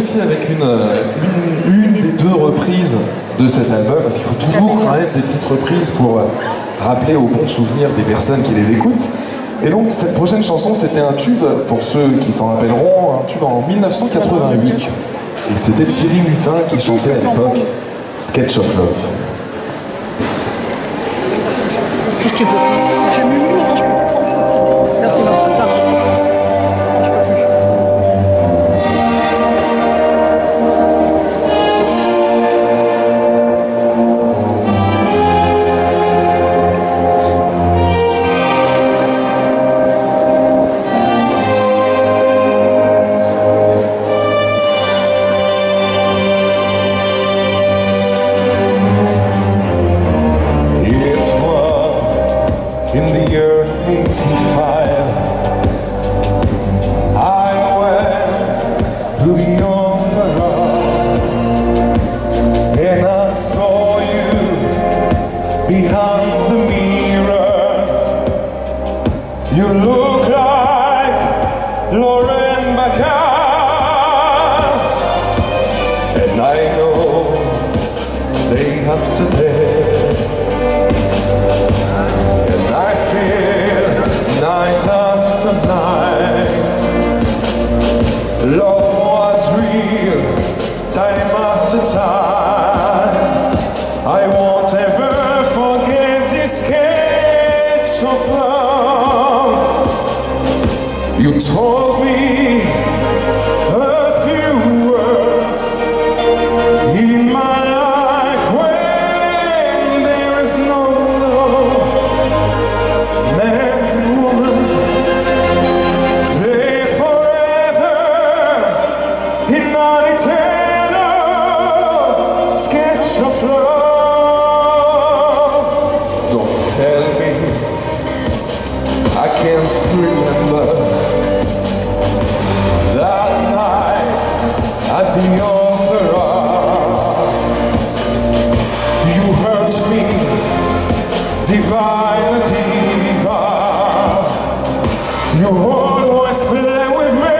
aussi avec une des deux reprises de cet album, parce qu'il faut toujours quand même des petites reprises pour rappeler aux bons souvenirs des personnes qui les écoutent. Et donc cette prochaine chanson, c'était un tube, pour ceux qui s'en rappelleront, un tube en 1988. Et c'était Thierry Mutin qui chantait à l'époque Sketch of Love. Si tu veux. J'ai mis une minute, je peux pas prendre tout. Merci, non. Je peux plus. In the year 85, I went to the opera and I saw you behind the mirrors. You look like Lauren Bacall, and I know day after day night after night, love was real, time after time. I won't ever forget this sketch of love. You told me a few words in my life when there is no love. In an eternal sketch of love. Don't tell me I can't remember that night at the opera. You hurt me, divine diva. You always play with me.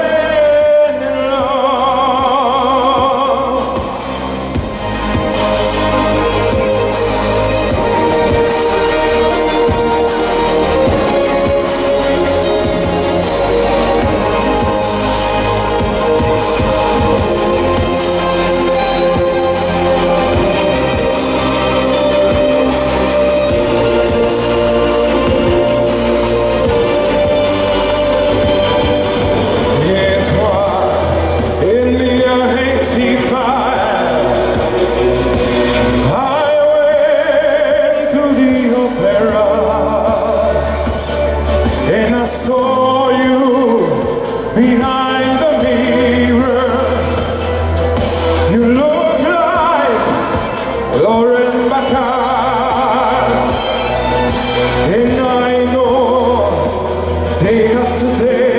And I saw you behind the mirror. You look like Lauren Bacall, and I know day after day